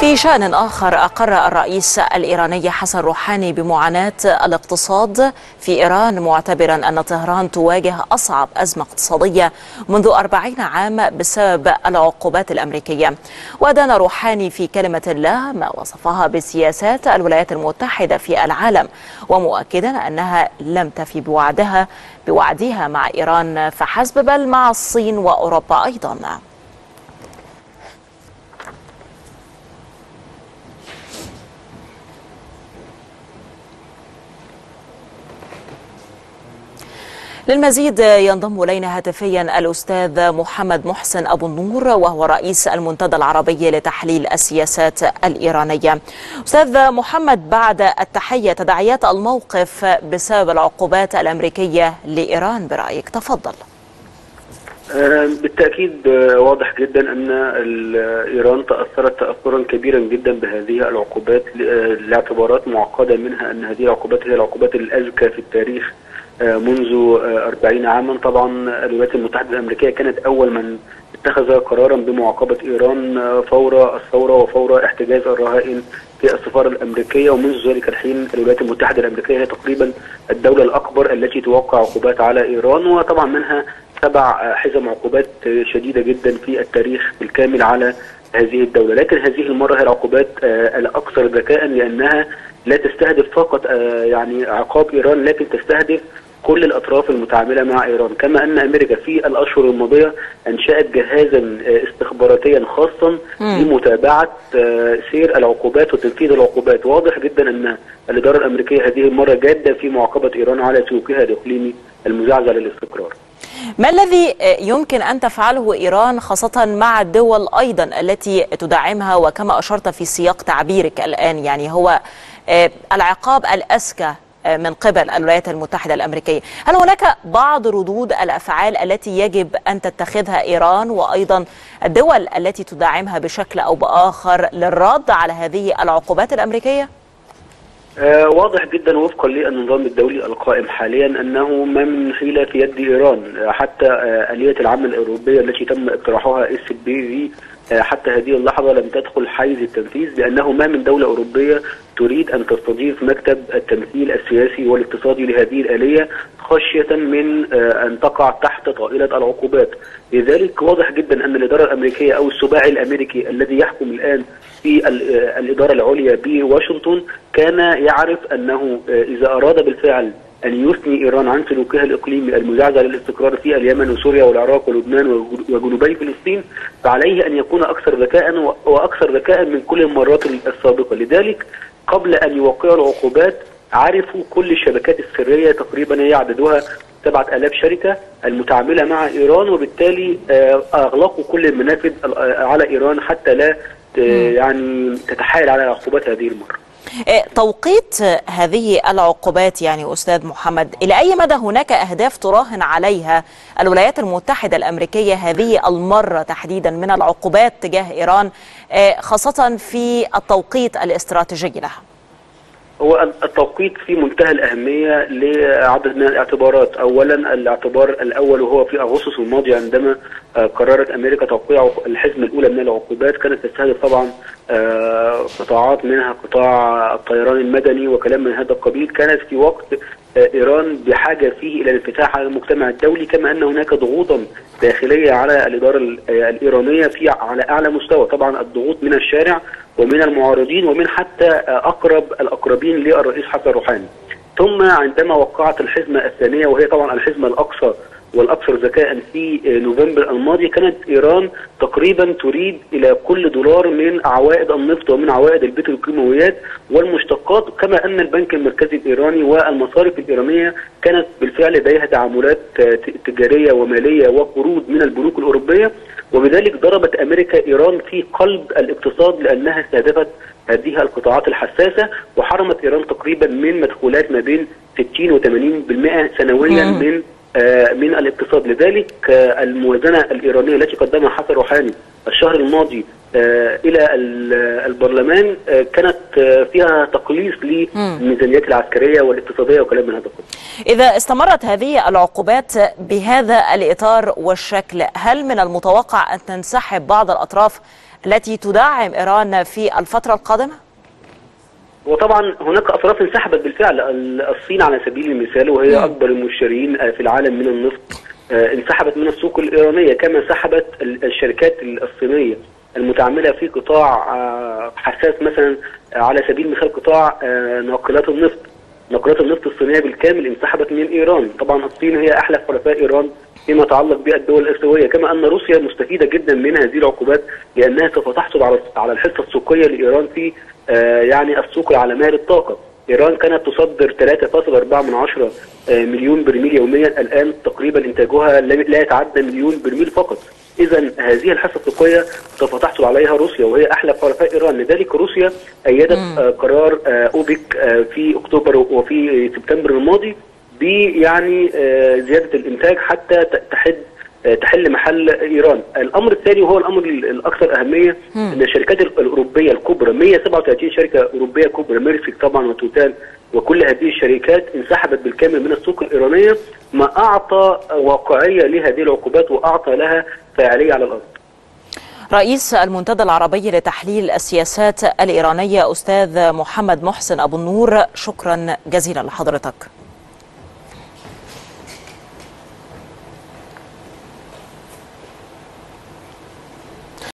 في شأن آخر، أقر الرئيس الإيراني حسن روحاني بمعاناة الاقتصاد في إيران، معتبرا أن طهران تواجه أصعب أزمة اقتصادية منذ 40 عام بسبب العقوبات الأمريكية. وأدان روحاني في كلمة له ما وصفها بسياسات الولايات المتحدة في العالم، ومؤكدا أنها لم تفي بوعدها مع إيران فحسب، بل مع الصين وأوروبا أيضا. للمزيد ينضم إلينا هاتفيا الأستاذ محمد محسن أبو النور، وهو رئيس المنتدى العربي لتحليل السياسات الإيرانية. أستاذ محمد، بعد التحية، تداعيات الموقف بسبب العقوبات الأمريكية لإيران برأيك؟ تفضل. بالتأكيد واضح جدا أن إيران تأثرت تأثرا كبيرا جدا بهذه العقوبات لاعتبارات معقدة، منها أن هذه العقوبات هي العقوبات الأذكى في التاريخ منذ 40 عاما. طبعا الولايات المتحدة الأمريكية كانت أول من اتخذ قرارا بمعاقبة إيران فور الثورة وفور احتجاز الرهائن في السفارة الأمريكية، ومنذ ذلك الحين الولايات المتحدة الأمريكية هي تقريبا الدولة الأكبر التي توقع عقوبات على إيران، وطبعا منها 7 حزم عقوبات شديدة جدا في التاريخ بالكامل على هذه الدولة. لكن هذه المرة هي العقوبات الأكثر ذكاء، لأنها لا تستهدف فقط يعني عقاب إيران، لكن تستهدف كل الأطراف المتعاملة مع إيران. كما أن أمريكا في الأشهر الماضية أنشأت جهازا استخباراتيا خاصا لمتابعة سير العقوبات وتنفيذ العقوبات. واضح جدا أن الإدارة الأمريكية هذه المرة جادة في معاقبة إيران على سلوكها الإقليمي المزعزع للاستقرار. ما الذي يمكن أن تفعله إيران خاصة مع الدول أيضا التي تدعمها، وكما أشرت في سياق تعبيرك الآن يعني هو العقاب الأذكى من قبل الولايات المتحدة الأمريكية؟ هل هناك بعض ردود الأفعال التي يجب أن تتخذها إيران وأيضا الدول التي تدعمها بشكل أو بآخر للرد على هذه العقوبات الأمريكية؟ واضح جدا وفقا للنظام الدولي القائم حاليا أنه ما من حيلة في يد إيران. حتى آلية العمل الأوروبية التي تم اقتراحها SPV حتى هذه اللحظة لم تدخل حيز التنفيذ، لأنه ما من دولة أوروبية تريد أن تستضيف مكتب التمثيل السياسي والاقتصادي لهذه الآلية، خشية من أن تقع تحت طائلة العقوبات. لذلك واضح جدا أن الإدارة الأمريكية أو السباعي الأمريكي الذي يحكم الآن في الإدارة العليا بواشنطن كان يعرف أنه إذا أراد بالفعل أن يثني إيران عن سلوكها الإقليمي المزعزع للاستقرار في اليمن وسوريا والعراق ولبنان وجنوبي فلسطين، فعليه أن يكون أكثر ذكاء وأكثر ذكاء من كل المرات السابقة. لذلك قبل أن يوقعوا العقوبات عرفوا كل الشبكات السرية، تقريبا يعددها 7000 شركة المتعاملة مع إيران، وبالتالي أغلقوا كل المنافذ على إيران حتى لا يعني تتحايل على عقوبات هذه المرة. توقيت هذه العقوبات يعني أستاذ محمد، إلى أي مدى هناك أهداف تراهن عليها الولايات المتحدة الأمريكية هذه المرة تحديدا من العقوبات تجاه إيران، خاصة في التوقيت الاستراتيجي لها؟ هو التوقيت في منتهى الأهمية لعدد من الاعتبارات. أولا الاعتبار الأول وهو في أغسطس الماضي عندما قررت أمريكا توقيع الحزمة الأولى من العقوبات، كانت تستهدف طبعا قطاعات منها قطاع الطيران المدني وكلام من هذا القبيل. كانت في وقت إيران بحاجة فيه إلى الانفتاح على المجتمع الدولي، كما أن هناك ضغوطا داخلية على الإدارة الإيرانية على أعلى مستوى، طبعا الضغوط من الشارع ومن المعارضين ومن حتى أقرب الأقربين للرئيس حسن روحاني. ثم عندما وقعت الحزمة الثانية وهي طبعا الحزمة الأقصى والأكثر ذكاء في نوفمبر الماضي، كانت إيران تقريبا تريد إلى كل دولار من عوائد النفط ومن عوائد البتروكيماويات والمشتقات، كما أن البنك المركزي الإيراني والمصارف الإيرانية كانت بالفعل لديها تعاملات تجارية ومالية وقروض من البنوك الأوروبية. وبذلك ضربت أمريكا إيران في قلب الاقتصاد لأنها استهدفت هذه القطاعات الحساسة، وحرمت إيران تقريبا من مدخولات ما بين 60 و80% سنويا من الاقتصاد. لذلك الموازنة الإيرانية التي قدمها حسن روحاني الشهر الماضي إلى البرلمان كانت فيها تقليص للميزانيات العسكرية والاقتصادية وكلام من هذا القبيل. إذا استمرت هذه العقوبات بهذا الإطار والشكل، هل من المتوقع أن تنسحب بعض الأطراف التي تدعم إيران في الفترة القادمة؟ وطبعا هناك اطراف انسحبت بالفعل. الصين على سبيل المثال، وهي اكبر المشترين في العالم من النفط، انسحبت من السوق الايرانيه، كما سحبت الشركات الصينيه المتعامله في قطاع حساس، مثلا على سبيل المثال قطاع ناقلات النفط. ناقلات النفط الصينيه بالكامل انسحبت من ايران. طبعا الصين هي احلف حلفاء ايران فيما يتعلق بالدول الاسيويه، كما ان روسيا مستفيده جدا من هذه العقوبات، لانها سوف تحصل على الحصه السوقيه لايران في يعني السوق العالميه للطاقه. ايران كانت تصدر 3.4 مليون برميل يوميا، الان تقريبا انتاجها لا يتعدى مليون برميل فقط. اذا هذه الحصه السوقيه سوف تحصل عليها روسيا، وهي احلف حلفاء ايران. لذلك روسيا ايدت قرار اوبك في اكتوبر وفي سبتمبر الماضي يعني زياده الانتاج حتى تحل محل ايران. الامر الثاني وهو الامر الاكثر اهميه، ان الشركات الاوروبيه الكبرى 137 شركه اوروبيه كبرى، ميرسك طبعا وتوتال وكل هذه الشركات انسحبت بالكامل من السوق الايرانيه، ما اعطى واقعيه لهذه العقوبات واعطى لها فاعليه على الارض. رئيس المنتدى العربي لتحليل السياسات الإيرانية أستاذ محمد محسن أبو النور، شكرا جزيلا لحضرتك.